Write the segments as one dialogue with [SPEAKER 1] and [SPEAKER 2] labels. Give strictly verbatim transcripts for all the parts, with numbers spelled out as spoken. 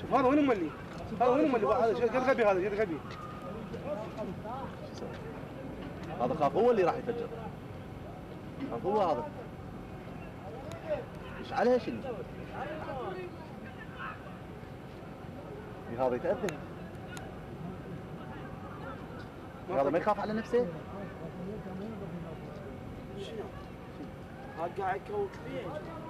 [SPEAKER 1] هذا وين مولي؟ هذا وين مولي؟ هذا قد غبي، هذا قد غبي.
[SPEAKER 2] هذا خاف هو اللي راح يفجر. خاف هو هذا. ايش عليه شنو؟ هذا يتأذى. هذا ما يخاف على نفسه؟
[SPEAKER 1] شنو؟ هذا قاعد يكوك فيه.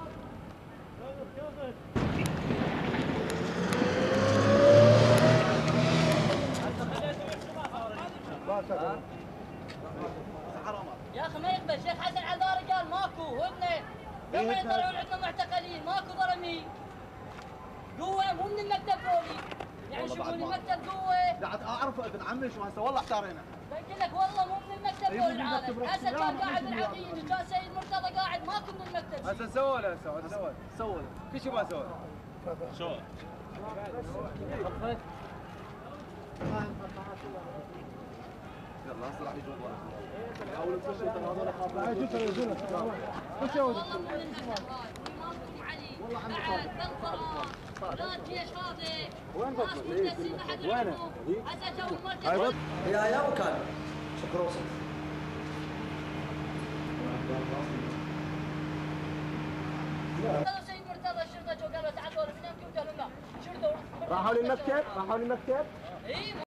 [SPEAKER 3] يا اخي ما يقبل. شيخ حسن عذاري قال ماكو هو ابنه قبل يطلعون عندنا معتقلين ماكو ظلمي. قوه مو من المكتب ذولي، يعني يشوفون المكتب قوه.
[SPEAKER 2] قاعد اعرف ابن عمي شو هسه والله احتارينا.
[SPEAKER 3] قلت لك والله مو من المكتب ذول العالم. حسن كان قاعد بالعقيد وكان سيد مرتضى قاعد ماكو من المكتب.
[SPEAKER 4] هسه سووا له هسه سووا سووا له كل شيء ما سووا شو
[SPEAKER 2] يلا هسه راح يجون حاولوا تفشوا هذول خاف
[SPEAKER 3] والله مو من المكتب هاي والامام علي بعد بالقران لا الجيش هذا وين بس وين هسه جو المركز
[SPEAKER 5] هي ايام كان شكروسه
[SPEAKER 3] سيد مرتضى الشرطه جو قالوا تعالوا من يمكن قالوا لا شرطه
[SPEAKER 2] راحوا للمكتب راحوا للمكتب
[SPEAKER 3] اي